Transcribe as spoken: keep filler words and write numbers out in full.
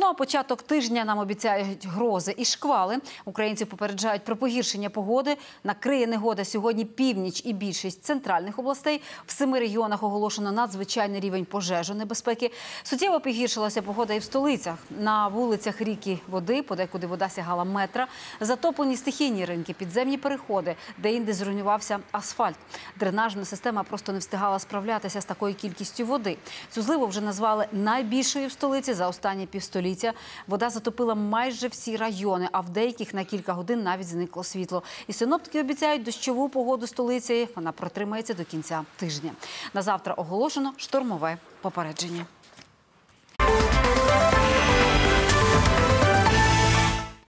Ну а початок тижня нам обіцяють грози і шквали. Українці попереджають про погіршення погоди. Накриє негода сьогодні північ і більшість центральних областей. В семи регіонах оголошено надзвичайний рівень пожежонебезпеки. Суттєво погіршилася погода і в столицях. На вулицях ріки води, подекуди вода сягала метра. Затоплені стихійні ринки, підземні переходи, де-інде зруйнувався асфальт. Дренажна система просто не встигала справлятися з такою кількістю води. Цю зливу вже назвали найбільшою в столиці за останні півстоліття. Вода затопила майже всі райони, а в деяких на кілька годин навіть зникло світло. І синоптики обіцяють дощову погоду столиці. Вона протримається до кінця тижня. На завтра оголошено штормове попередження.